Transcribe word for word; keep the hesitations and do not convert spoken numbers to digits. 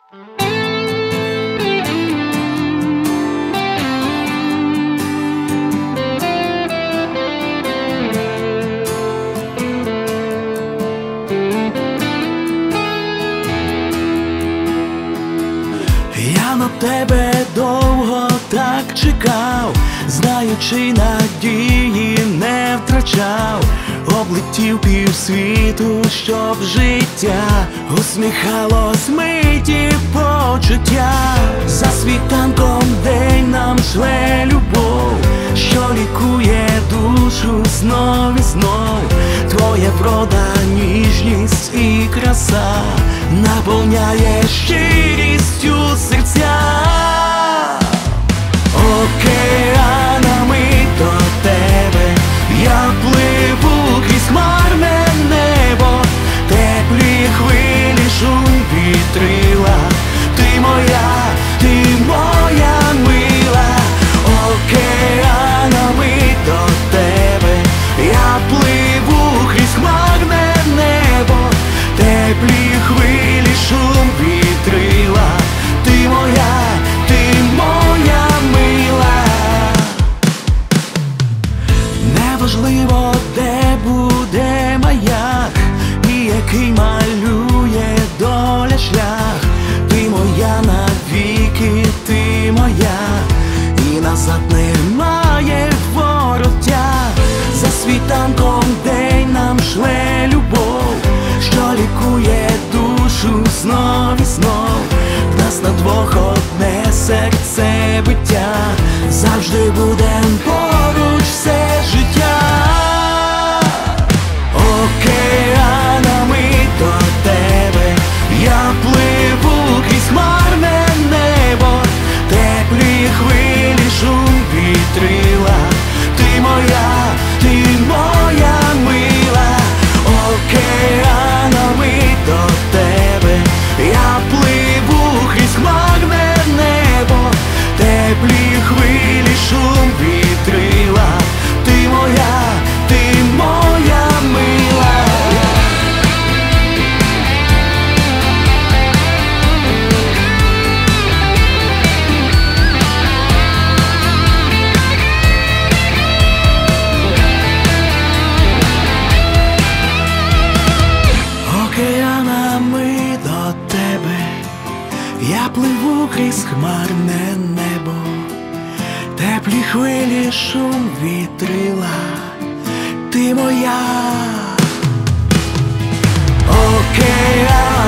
Я на тебе довго так чекав, знаючи, надії не втрачав. Облетів півсвіту, щоб життя усміхалось миті почуття. За світанком день нам шле любов, що лікує душу знов і знов. Твоя врода, ніжність і краса наповняє щирістю серця. Океанами до тебе я пливу крізь хмарне небо, теплі хвилі, шум вітрила. Ти моя, ти моя мила. Океанами до тебе я пливу крізь хмарне небо, теплі хвилі, шум вітрила. Ти моя, ти моя мила. Неважливо, де буде маяк і який малює доля шлях. Ти моя навіки, ти моя, і назад немає вороття. За світанком день нам шле любов, що лікує душу знов і знов. В нас на двох одне серце биття, завжди будем поруч все життя. Океанами до тебе я пливу крізь хмарне небо, теплі хвилі, шум вітрила. Ти моя, ти моя мила. Океанами до тебе я пливу крізь хмарне небо, теплі хвилі, шум вітрила. Ти моя, ти моя мила. Океанами до тебе я пливу крізь хмарне небо, теплі хвилі, шум вітрила. Ти моя. Океан